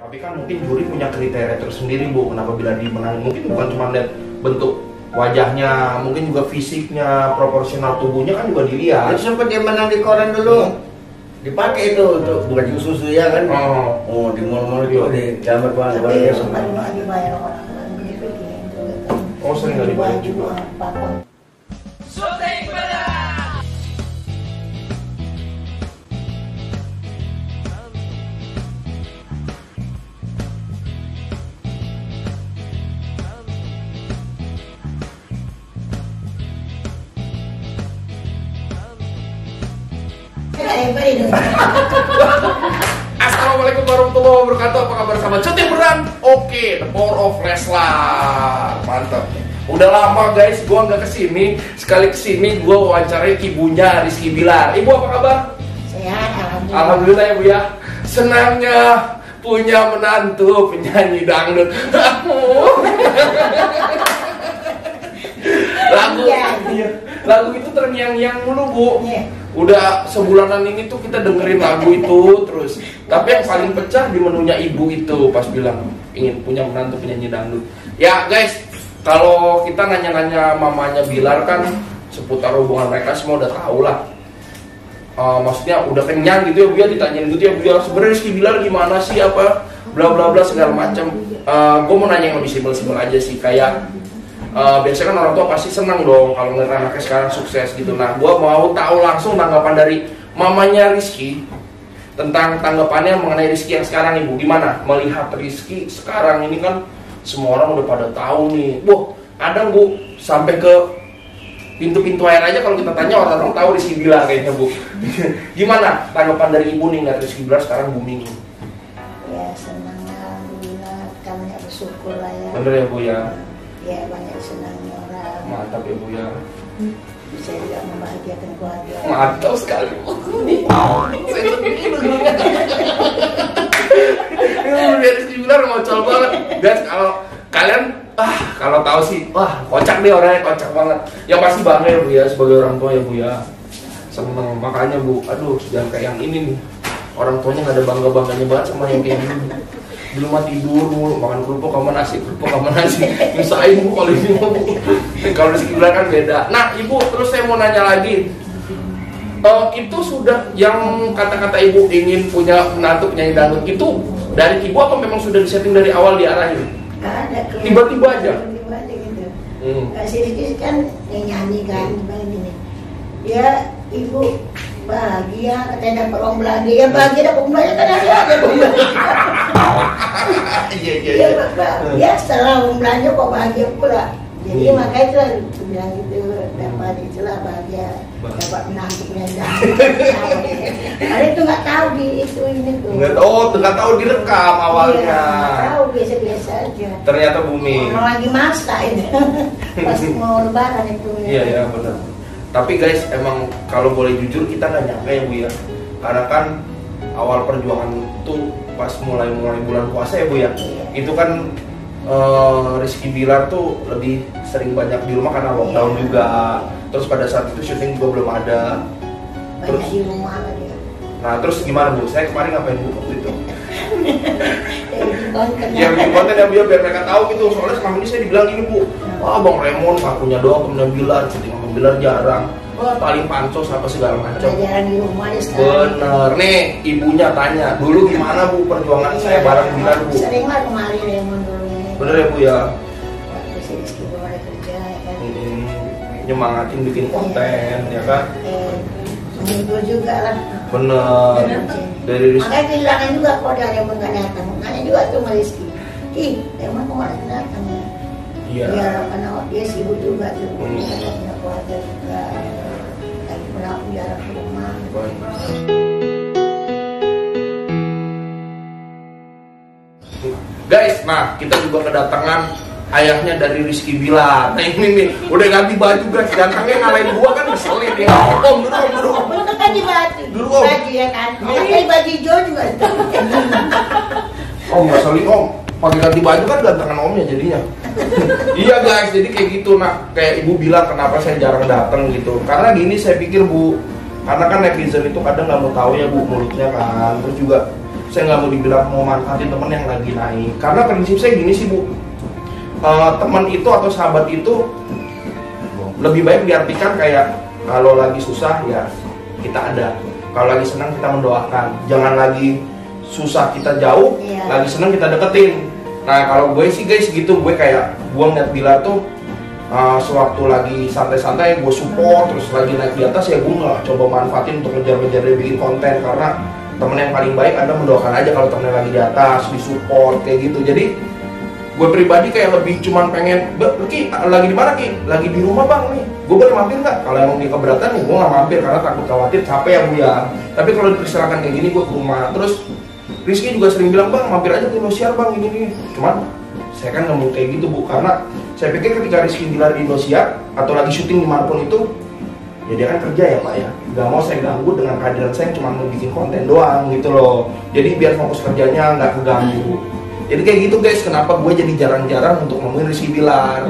Tapi kan mungkin juri punya kriteria tersendiri Bu, kenapa bila dimenangin. Mungkin bukan cuma lihat bentuk wajahnya, mungkin juga fisiknya, proporsional tubuhnya kan juga dilihat. Itu sempat dia menang di koran dulu. Dipakai itu untuk baju susu ya kan. Oh di mall-mall itu di gambar Tapi barangnya sempat semua. nggak dibayar orang gitu gitu. Oh, sering nggak dibayar juga. Assalamualaikum warahmatullahi wabarakatuh. Apa kabar sama Cuti Beran? Oke, the power of Leslar. Mantap. Udah lama guys, gua nggak kesini. Sekali kesini gua wawancarai ibunya Rizky Bilar. Ibu apa kabar? Sehat, alhamdulillah. Alhamdulillah ya Bu ya. Senangnya punya menantu penyanyi dangdut. Lagu itu terngiang-ngiang mulu Bu. Udah sebulanan ini tuh kita dengerin lagu itu terus. Tapi yang paling pecah di menunya ibu itu pas bilang ingin punya menantu penyanyi dangdut. Ya guys, kalau kita nanya-nanya mamanya Bilar kan seputar hubungan mereka semua udah tahu lah. Maksudnya udah kenyang gitu ya Bu ya, ditanyain gitu ya Bu ya, sebenarnya Rizky Bilar gimana sih, apa bla bla bla segala macam. Gue mau nanya yang lebih simpel-simpel aja sih, kayak biasanya kan orang tua pasti senang dong kalau ngeliat anaknya sekarang sukses gitu. Nah, gue mau tahu langsung tanggapan dari mamanya Rizky tentang tanggapannya mengenai Rizky yang sekarang Ibu. Gimana melihat Rizky sekarang ini, kan semua orang udah pada tahu nih. Wah, kadang Bu sampai ke pintu-pintu air aja kalau kita tanya orang-orang tahu Rizky Bilar kayaknya Bu. Gimana tanggapan dari Ibu nih ngeliat Rizky Bilar sekarang booming? Ya senang, alhamdulillah. Kami bersyukur lah ya. Bener ya Bu ya. Ya banyak senangnya orang. Mantap ya Bu ya. Bisa juga membahagiakan keluarga. Mantap sekali Bu. Rizky Bilar ngocol banget. Guys, kalau kalian kalau tahu sih, wah kocak deh orangnya, kocak banget. Yang pasti bangga ya Bu ya sebagai orang tua ya Bu ya. Seneng, makanya Bu, aduh jangan kayak yang ini nih. Orang tuanya nggak ada bangga-bangganya banget sama yang kayak gini. Di rumah tidur mulu, makan kerupuk sama nasi, nyusahin Bu kalau ini Bu. Kalau Rizky Bilar kan beda. Nah Ibu, terus saya mau nanya lagi, itu sudah yang kata-kata Ibu ingin punya menantu penyanyi dangdut itu dari Ibu apa memang sudah disetting dari awal diarahin? Ada. Tiba-tiba aja? Tiba-tiba aja gitu. Si Rizky kan yang nyanyi kan, gini. Ya Ibu bahagia, katanya dapat uang belanja, ya bahagia dapat uang belanja kan ada uang belanja. Iya. Ya setelah uang belanja kok bahagia pula. Jadi makanya itu aku bilang gitu, dapat itulah bahagia, dapat menantu penyanyi. Karena itu nggak tahu di itu ini tuh. Nggak tahu direkam awalnya. Nggak tahu, biasa-biasa aja. Ternyata booming. Orang lagi masak itu, pas mau lebaran itu. Iya benar. Tapi guys, emang kalau boleh jujur kita nggak nyangka ya Bu ya. Karena kan awal perjuangan itu pas mulai bulan puasa ya Bu ya. Itu kan Rizky Bilar tuh lebih sering banyak di rumah karena lockdown juga. Terus pada saat itu syuting juga belum ada. Banyak di rumah lagi. Nah terus gimana Bu? Saya kemarin ngapain Bu waktu itu? Ya bikin konten ya Bu ya, biar mereka tahu gitu. Soalnya selama ini saya dibilang gini Bu, wah Bang Raymond ngakunya doang temennya Bilar, syuting sama Bilar jarang. Wah paling pansos apa segala macam. Jarang di rumah aja sekarang. Bener nih, ibunya tanya dulu gimana Bu perjuangan saya bareng Bilar Bu. Sering lah kemarin Raymond dulu. Bener ya Bu ya. Waktu si Rizky belum ada kerja ya kan. Nyemangatin bikin konten ya kan. Menghibur juga lah. Bener. Dari Rizky. Makanya kehilangan juga kalau ada Raymond nggak datang. Makanya juga tuh sama Rizky. Raymond kok nggak datang ya? Iya. Ya karena dia sibuk juga tuh. Punya keluarga juga. Lagi pulang jarak ke rumah. Guys, nah kita juga kedatangan ayahnya dari Rizky Bilar. Nah ini nih, udah ganti baju guys, gantengnya ngalahin gua kan ngeselin ya. Om, duduk. Itu kan di baju. Duduk Om. Baju ya kan. Pakai baju hijau juga. Om, ngeselin Om. Pakai ganti baju kan gantengan Omnya jadinya. Iya guys, jadi kayak gitu. Nah, kayak Ibu bilang kenapa saya jarang datang gitu. Karena gini saya pikir Bu, karena kan netizen itu kadang nggak mau tahu ya Bu mulutnya kan. Terus juga saya nggak mau dibilang mau manfaatin temen yang lagi naik. Karena prinsip saya gini sih Bu, teman itu atau sahabat itu lebih baik diartikan kayak kalau lagi susah ya kita ada, kalau lagi senang kita mendoakan. Jangan lagi susah kita jauh, lagi senang kita deketin. Nah kalau gue sih guys gitu, gue kayak gue ngeliat Bilar tuh sewaktu lagi santai-santai gue support, terus lagi naik di atas ya gue nggak coba manfaatin untuk ngejar-ngejar dia bikin konten. Karena temen yang paling baik Anda mendoakan aja kalau temennya lagi di atas, disupport kayak gitu. Jadi gue pribadi kayak lebih cuman pengen, Ki lagi di mana Ki? Lagi di rumah bang nih, gue boleh mampir nggak? Kalau emang dia keberatan nih gue nggak mampir karena takut khawatir capek ya Bu ya. Tapi kalau dipersilakan kayak gini gue ke rumah. Terus Rizky juga sering bilang bang mampir aja ke Indosiar bang gini. Cuman saya kan ngomong kayak gitu Bu, karena saya pikir ketika Rizky Bilar di Indosiar atau lagi syuting dimanapun itu ya dia kan kerja ya Pak ya, nggak mau saya ganggu dengan kehadiran saya yang cuma mau bikin konten doang gitu loh. Jadi biar fokus kerjanya nggak keganggu. Jadi kayak gitu guys, kenapa gue jadi jarang-jarang untuk ngomongin Rizky Bilar.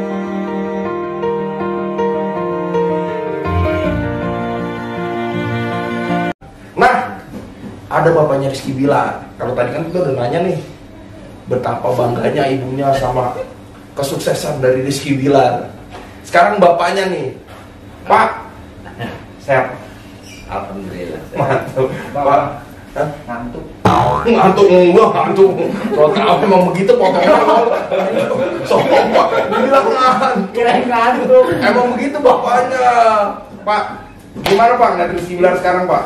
Nah, ada bapaknya Rizky Bilar. Kalau tadi kan kita udah nanya nih, betapa bangganya ibunya sama kesuksesan dari Rizky Bilar. Sekarang bapaknya nih, Pak, sehat? Alhamdulillah. Mantap, Pak. Ngantuk. Ngantuk enggak, ngantuk. Kalau tahu memang begitu potongan. Sombong Pak, dibilang ngantuk. Emang begitu bapaknya. Pak, gimana Pak ngeliat Rizky Bilar sekarang Pak?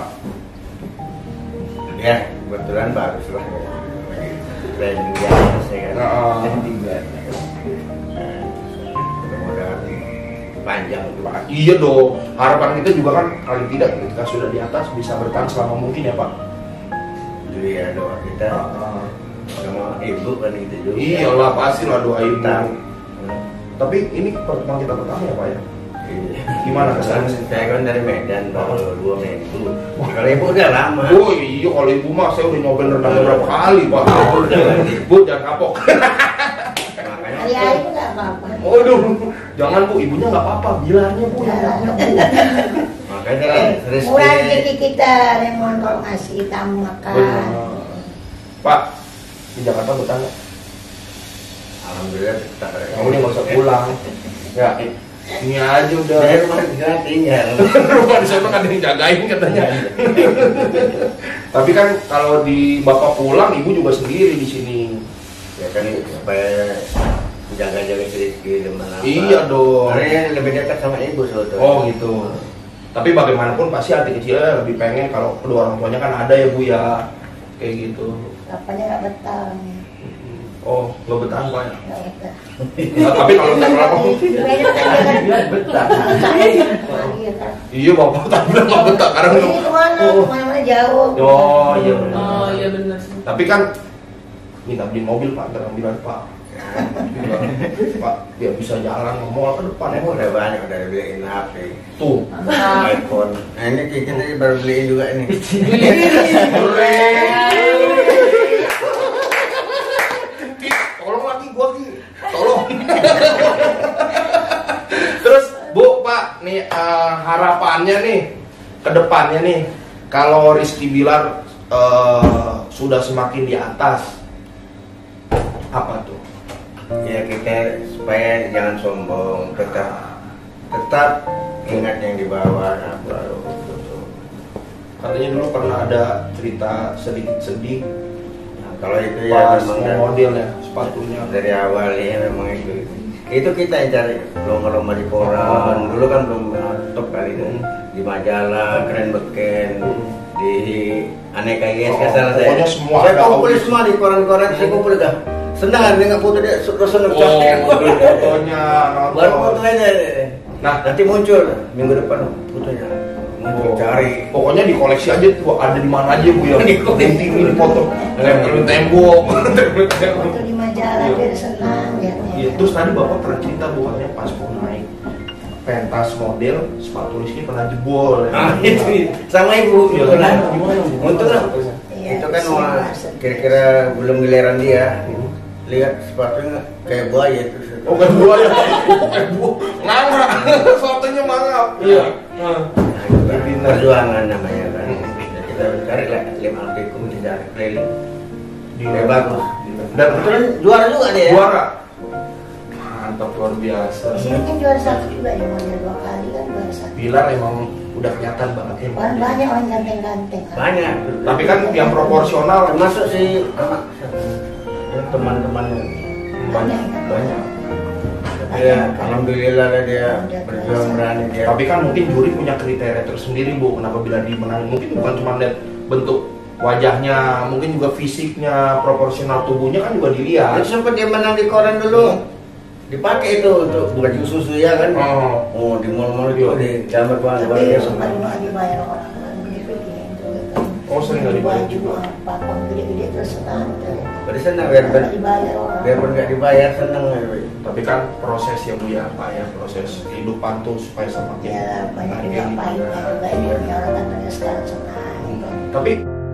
Ya, kebetulan bagus lah. Trending di atas ya kan. Trending di atas. Mudah-mudahan panjang Pak. Iya dong, harapan kita juga kan paling tidak ketika sudah di atas bisa bertahan selama mungkin ya Pak. Itu ya doa kita sama ibu kan gitu juga. Iyalah pastilah doa ibu. Hmm. Tapi ini pertemuan kita pertama ya Pak ya? Iya. Gimana kesannya? Saya kan dari Medan baru 2 minggu. Kalau ibu udah lama. Oh iya, kalau ibu mah saya udah nyobain rendangnya berapa kali Pak. Bu jangan kapok. Makanya Ya itu nggak apa-apa. Waduh, jangan Bu, ibunya nggak apa-apa, Bilarnya Bu yang banyak Bu. makanya Rizky. Murah rezeki kita, Raymond kalau ngasih tamu makan. Benar. Pak, di Jakarta betah nggak? Alhamdulillah kita. Kamu ini nggak usah pulang. Ya, ini aja udah. Saya rumah di sana tinggal. Rumah di sana kan ada yang jagain katanya. Tapi kan kalau di Bapak pulang, Ibu juga sendiri di sini. Ya kan supaya jaga-jaga Rizky dimana. Iya dong. Karena lebih dekat sama ibu sebetulnya. Oh gitu. Tapi bagaimanapun pasti hati kecilnya lebih pengen kalau kedua orang tuanya kan ada ya Bu ya. Kayak gitu. Bapaknya nggak betah. Oh, nggak betah Pak ya? Nggak betah. Nah, tapi kalau tak lama Dia betah. iya Bapak tak bilang nggak betah karena Ini kemana jauh. oh iya benar. Oh iya benar sih. Tapi kan minta beli mobil Pak, ntar bilang Pak. Pak, biar bisa jalan ke mall ke depan ya. Udah banyak udah beliin HP. Tuh. iPhone. Nah ini kita baru beliin juga ini. Tolong lagi gua Ki. Tolong. Terus Bu, Pak, nih harapannya nih ke depannya nih kalau Rizky Bilar sudah semakin di atas apa tuh? Ya kita supaya jangan sombong, tetap ingat yang di bawah. Katanya dulu pernah ada cerita sedikit-sedih Nah, kalau itu ya pas memang mau model ya sepatunya. dari awal ya memang itu kita yang cari lomba-lomba di koran. Dulu kan belum top kali itu di majalah keren beken di aneka ISK salah saya. Pokoknya semua Saya ada kumpul audisi. semua di koran-koran. Saya kumpul dah. Senang hari nggak foto dia terus senang Oh, fotonya baru foto aja. Nah, Nanti muncul minggu depan fotonya. Muncul cari. pokoknya di koleksi aja tuh ada di mana aja Bu ya. Di koleksi. Di foto, tempel tembok, Waktu di majalah dia senang lihatnya. Iya, terus tadi Bapak pernah cerita bukannya pas mau naik pentas model sepatu Rizky pernah jebol ya. Ah, itu sama ibu. Iya, Betul. gimana Bu? Untung lah. Iya, Itu kan mau semua kira-kira belum giliran dia. Lihat sepatunya kayak buaya itu. Oh kan gua ya, kayak gua nganga, fotonya mangap. Iya. Nah, itu kan perjuangan namanya kan. Jadi kita cari lah 5 artikel di cari keliling. Dia bagus. Dan Kebetulan juara juga dia. juara. Mantap, luar biasa. Di sini kan juara 1 juga ya, model 2 kali kan juara 1. Pilar emang udah kelihatan banget ya. Banyak orang ganteng-ganteng. Banyak. Tapi kan yang proporsional termasuk si teman-teman Banyak. banyak. Ya, alhamdulillah lah dia berjuang berani dia. Tapi kan mungkin juri punya kriteria tersendiri Bu, kenapa bila dimenangin. Mungkin bukan cuma lihat bentuk wajahnya, mungkin juga fisiknya, proporsional tubuhnya kan juga dilihat. Itu sempat dia menang di koran dulu. Dipakai itu untuk baju susu ya kan. Oh, di mall-mall itu di gambar Tapi banget. sempat nggak dibayar orang gitu gitu. Oh, sering nggak dibayar juga. Papang gede-gede terus senang. Berarti senang biar Nggak dibayar orang. biarpun nggak dibayar senang ya. Tapi kan proses ya Bu ya, Pak ya, proses kehidupan tuh supaya semakin Ya banyak juga hargai pahitnya juga ini orang katanya sekarang senang. Tapi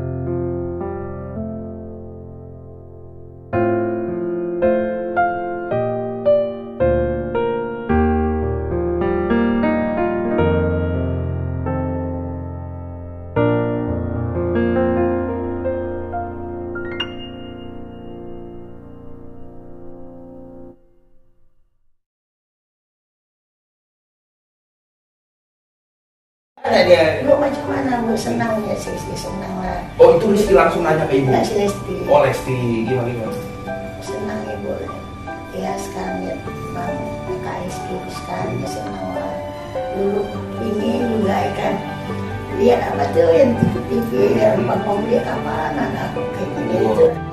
Ada dia. Lu macam mana lu senang ya sih senang lah. oh itu Rizky langsung nanya ke Ibu. Nggak sih Lesti. Oh Lesti, gimana? Senang ibu. Ya sekarang ya bang KSG sekarang ya senang lah. Dulu ini juga kan lihat apa tuh yang TV yang bang dia kapan anak kayak gitu.